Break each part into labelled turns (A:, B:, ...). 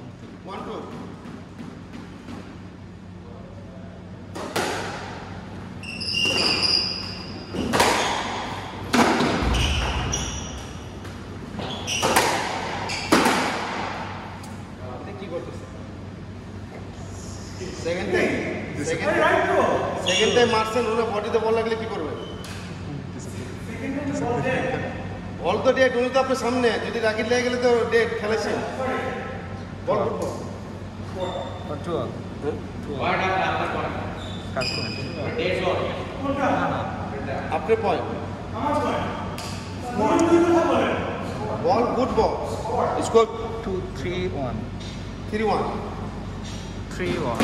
A: 1-2. Second time মারছেন ওরা বডিতে বল লাগলে কি করবে? বল তো ডেট, উনি তো আপনার সামনে, যদি রাকিট লেগে গেলে তো ডেট, খেলেছেন বল করবো আপনার point ball, good ball, score
B: 2-3-1.
A: 3-1.
B: 3-1.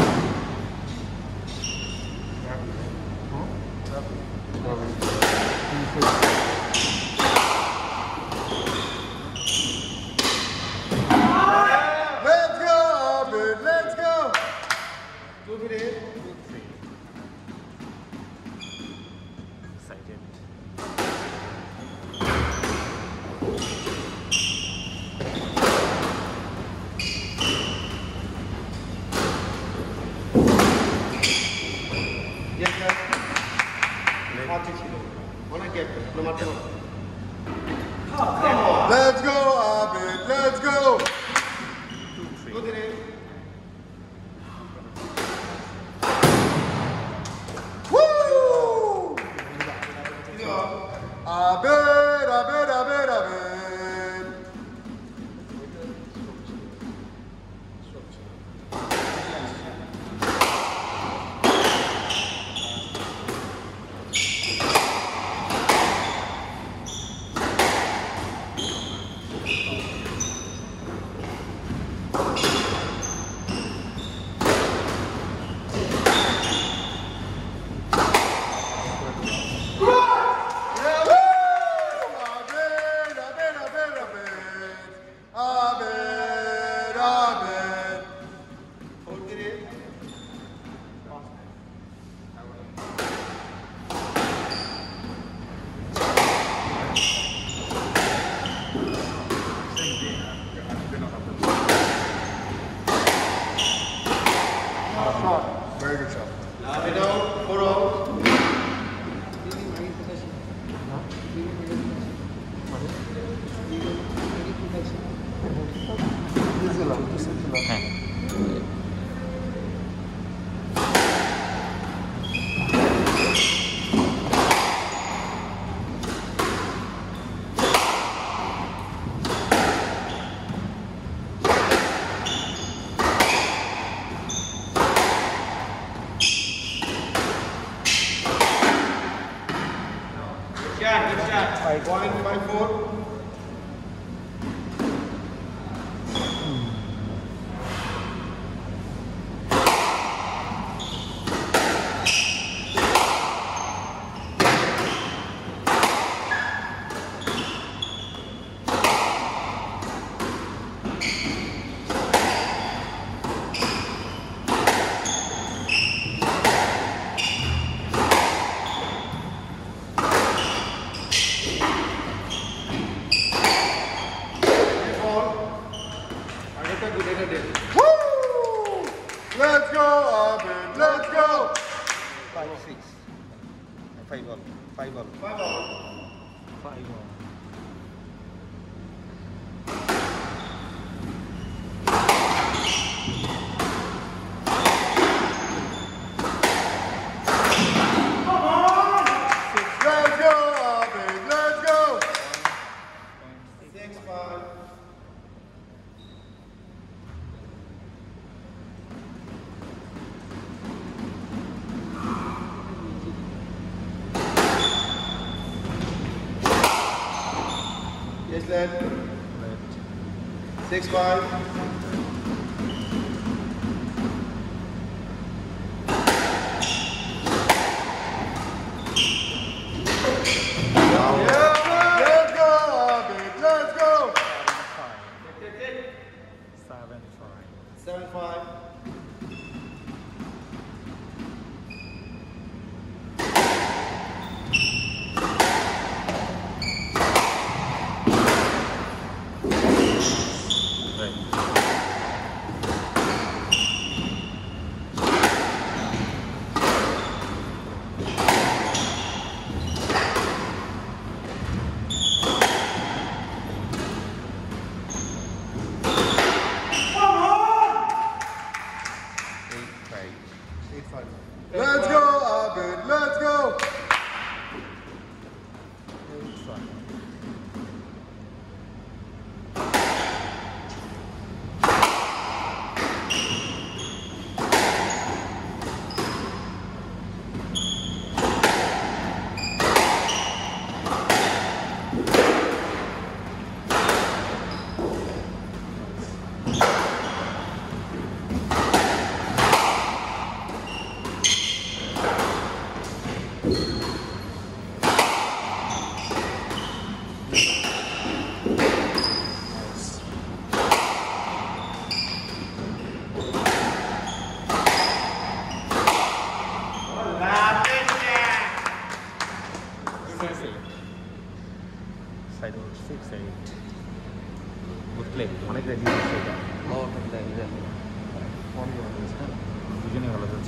A: Let's go, Abid, let's go. 2-3.
B: Excited.
A: Yes, sir. Let's go, Abid, let's go. 2-3. Woo! Abid, Abid, Abid, Abid. Very good shot. Middle, 4-0. Good shot. 5.54. Woo! Let's go, Abid. Let's go.
B: 5-6. 5-all. 5-all.
A: 5-all.
B: 5-all.
A: Let's go, Abid. Let's go. 6-5. Yes, lad. 6-5. Let's go, Abid. Let's go. 7-5.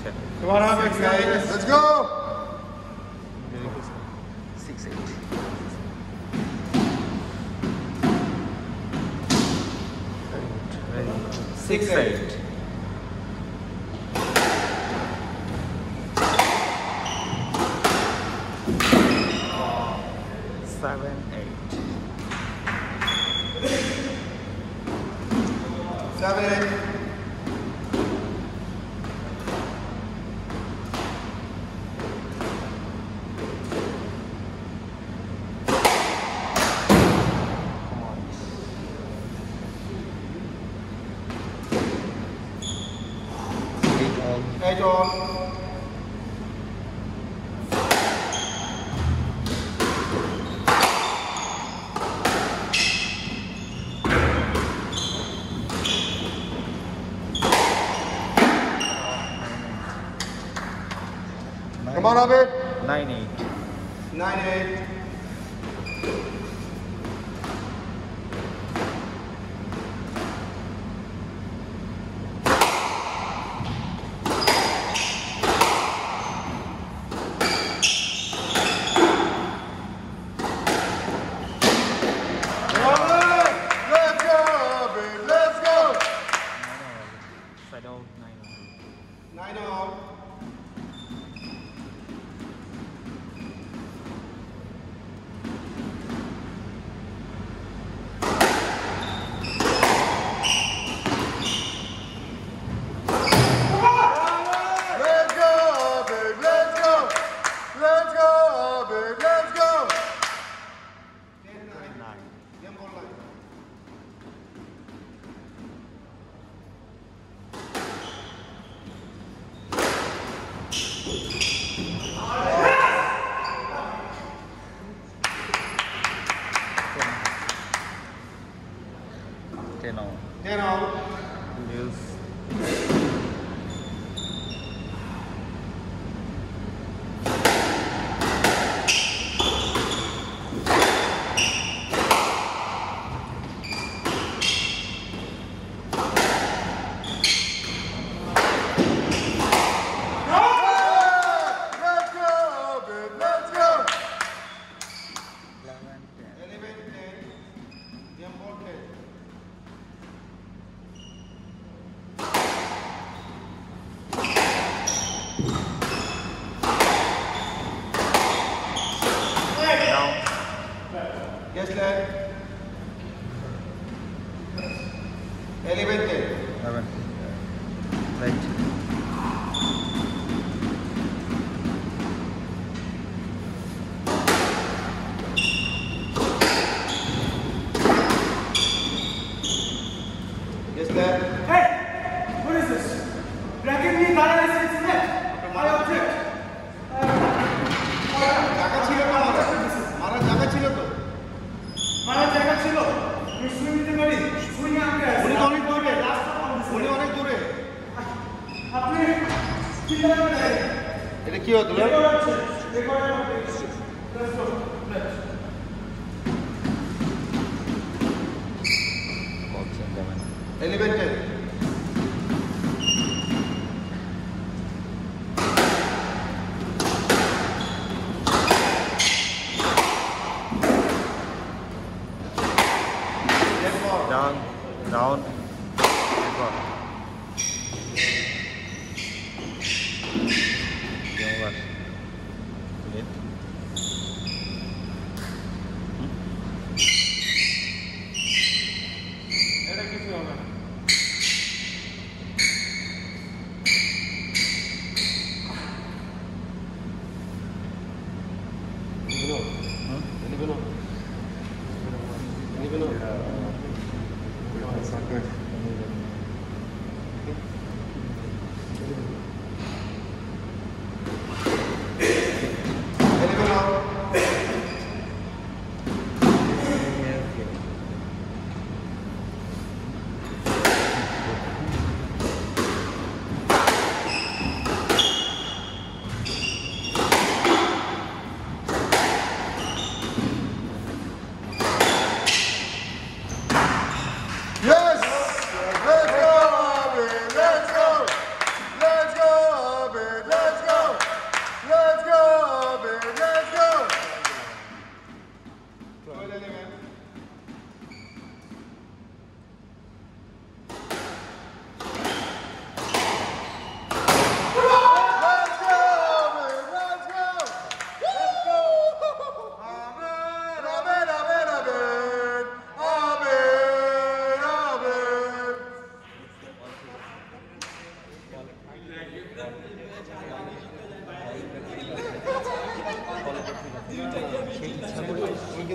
B: check.
A: Come on, Alex, guys. Let's go.
B: Very good. 6-8. Very good. 6-8. 7-8.
A: 7.
B: Come on. 8-all.
A: 8 all. Come on, Abid.
B: 9-8.
A: 9-8. Let's go, Abid. Let's go.
B: 9-all. Side out 9-all.
A: 9 all. Let's go, Abid. Let's go. Let's go, Abid. Let's go. 10-9.
B: 9.
A: Game ball line.
B: Ten all.
A: 10 all.
B: Lose.
A: Let's go, Abid. Let's go.
B: 11-10.
A: 11-10. Game ball 10.
B: Down.
A: Yes, lad. 11-10.
B: 11. Right.
A: Yes, lad.
C: Hey! What is this? Bracket me not license in it. I object.
A: জায়গা ছিল তো মারা জায়গা ছিল তো
C: মারা জায়গা ছিল আমি শুনে নিতে পারি শুনে আনতে আসি
A: উনি তো অনেক দূরে উনি অনেক দূরে
C: আপনি চিন্তা করেন
A: এটা কি হতো না
C: রেকর্ড আছে রেকর্ড আছে let's go
B: Box and 11.
A: 11-10.
B: Down. Down. Record. Game over. Wait.
C: এটা কিছু হবে না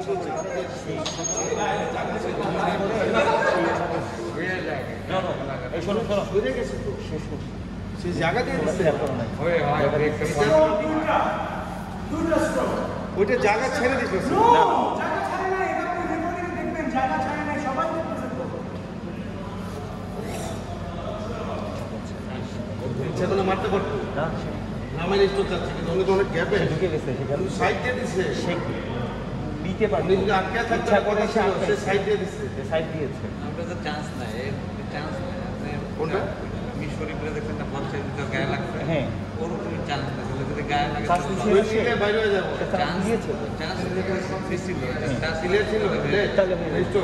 A: সেই জায়গা দিয়ে দিচ্ছে
C: দুটা স্ট্রোক
A: ওইটা জায়গা ছেড়ে দিচ্ছে
C: নো জায়গা ছাড়ে না এটা আপনি রেকর্ডিং দেখবেন জায়গা ছাড়ে না সবাই দেখতেছে তো
A: ইচ্ছা করলে মারতে পারতো আমার স্টোর যাচ্ছে কিন্তু অনেক অনেক গ্যাপে
B: ঢুকে গেছে সেখানে
A: সাইড দিয়ে দিচ্ছে
B: সে দিতে পারবে
A: উনি যদি আটকে থাকতে
B: ইচ্ছা করে সে
A: সে সাইড দিয়ে দিচ্ছে
B: সাইড দিয়েছে
D: আমরা তো চান্স নাই চান্স নাই আপনি
A: কোনটা?
D: আমি শরীফরে দেখছেন না পঞ্চায়েত ভিতর গায়ে লাগছে
B: হ্যাঁ
D: ওরকমই চান্স নাই তাহলে যদি গায়ে লাগে
B: চান্স দিয়েছে।
A: ওই দিকে বাইরে হয়ে যাবো
D: চান্স
B: দিয়েছে
D: চান্স ছিল চান্স
A: ক্লিয়ার ছিল
B: তাহলে
A: স্টোর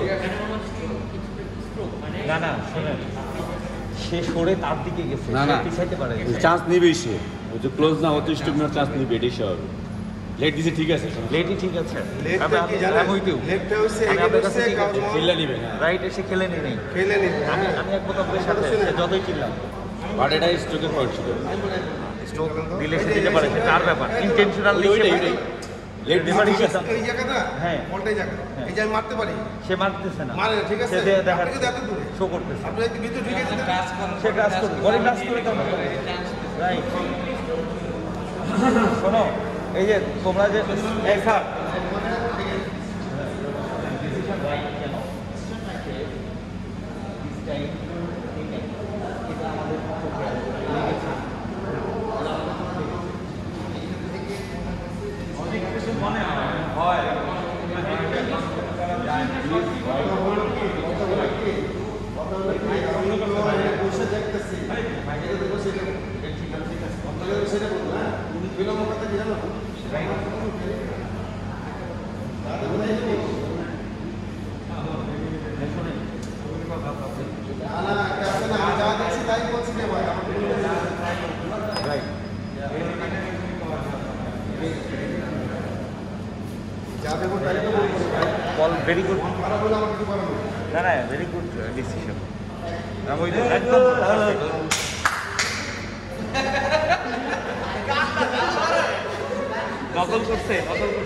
B: না না শোনেন সে সরে তার দিকে গেছে
E: না,
B: সে
E: না।
B: পিছাইতে পারে
E: চান্স নিবেই সে ও যে ক্লোজ না হতে স্ট্রোক নেওয়ার চান্স নিবে এটাই স্বাভাবিক লেট দিছে ঠিক আছে
B: লেটই ঠিক আছে
A: লেগটা কি জানেন লেগটা হচ্ছে
B: আমি
A: এগিয়ে
B: আপনার কাছে
A: বসে
B: ঠিক আছে।
E: খেললে নিবে না
B: রাইট এসে খেলে নি নেই
A: খেলে নিবে
B: আমি আমি এক বোতলের সাথে সে যতই চিনলাম
E: বাট এটা স্ট্রোকের পয়েন্ট ছিল
B: স্ট্রোক দিলে সে দিতে পারে সে তার ব্যাপার ইন্টেনশনাল
E: ওইটাই লেট দিছে ঠিক আছে
A: এই জায়গাটা
B: হ্যাঁ।
A: বলটাই জায়গা এই যে আমি মারতে পারি
B: সে মারতেছে না
A: মারে ঠিক আছে
B: সে দেখা
A: আপনি কিন্তু এত দূরে
B: শো করতেছে
A: আপনি যদি ভিতরে ঢুকে যেতে
D: কাজ করেন
B: সে কাজ করবে বডি কাজ করে তার
D: চান্স
B: রাইট শোনো এই যে তোমরা যে এই স্যার
A: বসে দেখতেছি বাইরে বসে আপনাদের সেটা বলবো হ্যাঁ বিলম্ব করতে কি জানো আমি যা দেখছি তাই বলছি যে ভাই আমার
B: রাইট
A: যা দেবো তাই তো বলছি
B: বল ভেরি গুড
A: খারাপ হলে আমার কিছু করার নেই
B: না না ভেরি গুড ডিসিশন আমি একদম নকল করছে